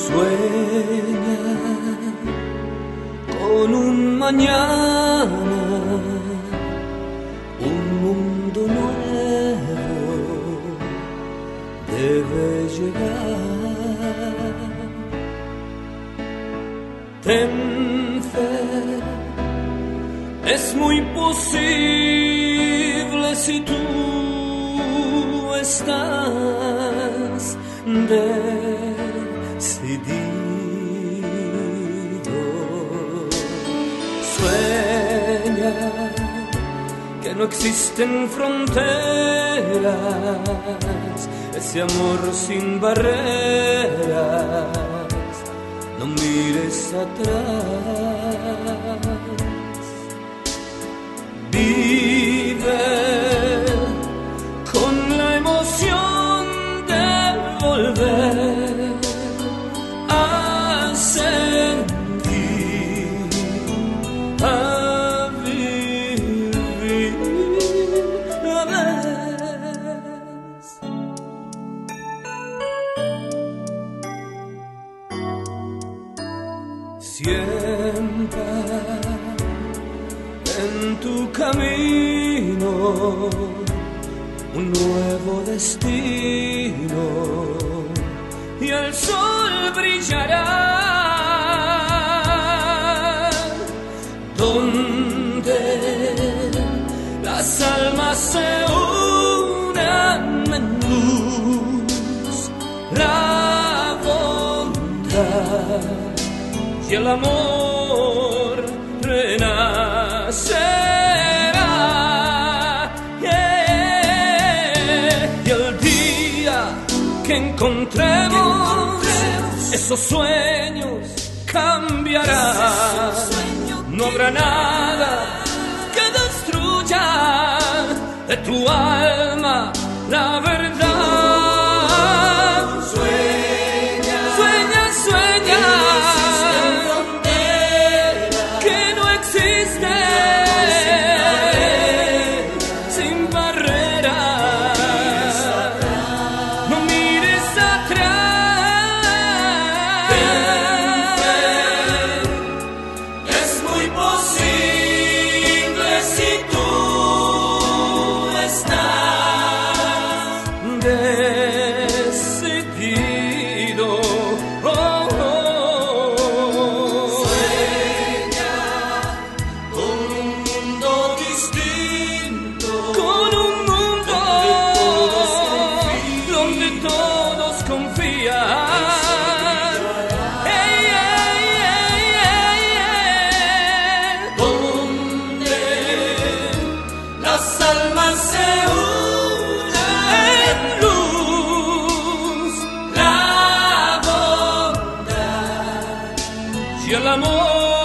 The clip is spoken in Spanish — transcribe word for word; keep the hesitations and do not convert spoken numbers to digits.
Sueña con un mañana, un mundo nuevo debe llegar. Ten fe, es muy posible si tú estás decidido. Sueña que no existen fronteras, ese amor sin barreras, no mires atrás. Vive con la emoción de volver a sentir, a vivir una vez. Sienta en tu camino un nuevo destino y el sol brillará donde las almas se unan en luz, la bondad y el amor renacerá, yeah. Y el día que encontremos esos sueños cambiará. No habrá nada que destruya de tu alma la verdad. Sueña, sueña, sueña. Decidido, oh, oh, oh. Sueña con un mundo distinto, con un mundo donde todos confían, hey, hey, hey, hey, hey. Donde las almas se y el amor.